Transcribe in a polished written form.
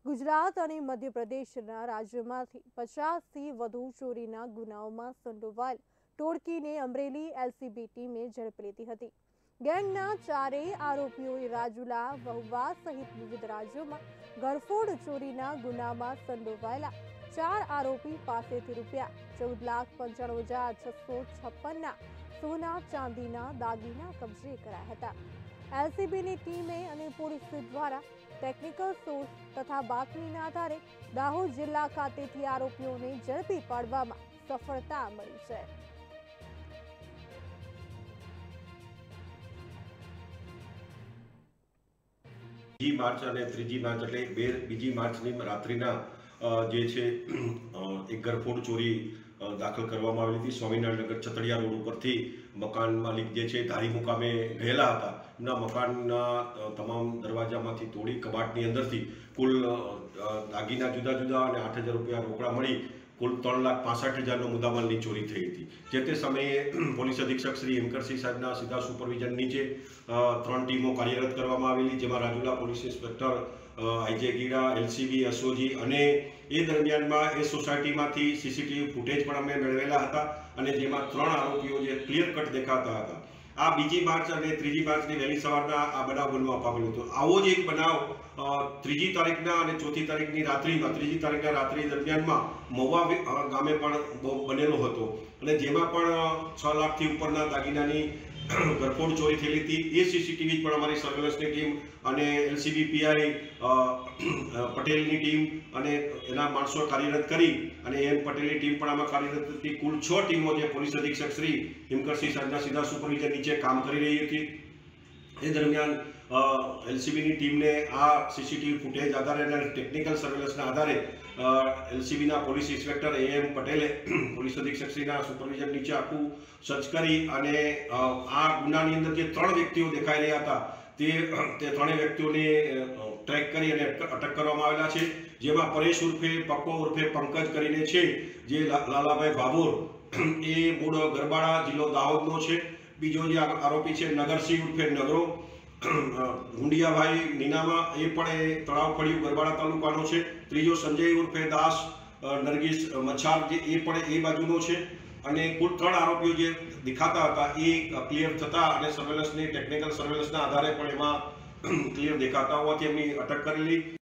ગુજરાત અને મધ્યપ્રદેશના રાજ્યોમાંથી 50થી વધુ ચોરીના ગુનાઓમાં સંડોવાયેલ ટોળકીને અમરેલી એલસીબી ટીમે ઝડપી લીધી હતી। ગેંગના ચારેય આરોપીઓએ રાજુલા, મહુવા સહિત વિવિધ રાજ્યોમાં ઘરફોડ ચોરીના ગુનામાં સંડોવાયેલા 4 આરોપી પાસેથી ₹14,95,656ના સોના ચાંદીના દાગીના કબજે કરાયા હતા। એલસીબીની ટીમે અને પોલીસ દ્વારા ટેકનિકલ સોર્સ તથા બાતમીના આધારે દાહોદ જિલ્લા ખાતેથી આરોપીઓને ઝડપી પાડવામાં સફળતા મળી છે। બીજી માર્ચ અને ત્રીજી માર્ચ એટલે બીજી માર્ચની રાત્રિના જે છે એક ઘરફોડ ચોરી દાખલ કરવામાં આવેલી હતી। સ્વામિનારાયણનગર છતડિયા રોડ ઉપરથી મકાન માલિક જે છે ધારી મુકામે ગયેલા હતા। એમના મકાનના તમામ દરવાજામાંથી તોડી કબાટની અંદરથી કુલ દાગીના જુદા જુદા અને 8,000 રૂપિયા રોકડા મળી કુલ 3,65,000નો મુદ્દામાલની ચોરી થઈ હતી। જે તે સમયે પોલીસ અધિક્ષક શ્રી હેમકરસિંહ સાહેબના સીધા સુપરવિઝન નીચે 3 ટીમો કાર્યરત કરવામાં આવેલી, જેમાં Rajula police inspector IJ Gida, LCB SOG અને એ દરમિયાનમાં એ સોસાયટીમાંથી સીસીટીવી ફૂટેજ પણ અમે મેળવેલા હતા અને જેમાં 3 આરોપીઓ જે ક્લિયર કટ દેખાતા હતા। આ બીજી માર્ચ અને ત્રીજી માર્ચની વહેલી સવારના આ બનાવ બનવા પામેલો હતો। આવો જ એક બનાવ 3જી તારીખના અને 4થી તારીખની રાત્રિમાં 3જી તારીખના રાત્રિ દરમિયાનમાં મહુવા ગામે પણ બનેલો હતો અને જેમાં પણ 6 લાખથી ઉપરના દાગીનાની ઘરફોડ ચોરી થયેલી હતી। એ સીસીટીવી પણ અમારી સર્વેલન્સની ટીમ અને એલસીબી પીઆઈ પટેલની ટીમ અને એના માણસો કાર્યરત કરી અને એમ પટેલની ટીમ પણ આમાં કાર્યરત હતી। કુલ 6 ટીમો જે પોલીસ અધિક્ષક શ્રી હિમકરસિંહ સાહેબના સીધા સુપરવિઝન નીચે કામ કરી રહી હતી। એ દરમિયાન એલસીબીની ટીમને આ સીસીટીવી ફૂટેજ આધારે અને ટેકનિકલ સર્વેલન્સના આધારે એલસીબીના પોલીસ ઇન્સ્પેક્ટર એમ પટેલે પોલીસ અધિક્ષકશ્રીના સુપરવિઝન નીચે આખું સર્ચ કરી અને આ ગુનાની અંદર જે 3 વ્યક્તિઓ દેખાઈ રહ્યા હતા તે 3 વ્યક્તિઓને ટ્રેક કરી અને અટક કરવામાં આવેલા છે। જેમાં પરેશ ઉર્ફે પક્કો ઉર્ફે પંકજ કરીને છે, જે લાલાભાઈ ભાભોર એ મૂળ ગરબાડા જિલ્લો દાહોદનો છે। બીજો જે આરોપી છે નગરસિંહ ઉર્ફે નગરો હુંડિયાભાઈ નીનામા, એ પણ તળાવ ફળિયું ગરબાડા તાલુકાનો છે। ત્રીજો સંજય ઉર્ફે દાસ નરગીસ મચ્છાર, જે એ પણ એ બાજુનો છે અને કુલ 3 આરોપીઓ જે દેખાતા હતા એ ક્લિયર થતા અને સર્વેલન્સની ટેકનિકલ સર્વેલન્સના આધારે પણ એમાં ક્લિયર દેખાતા હોવાથી એમની અટક કરેલી।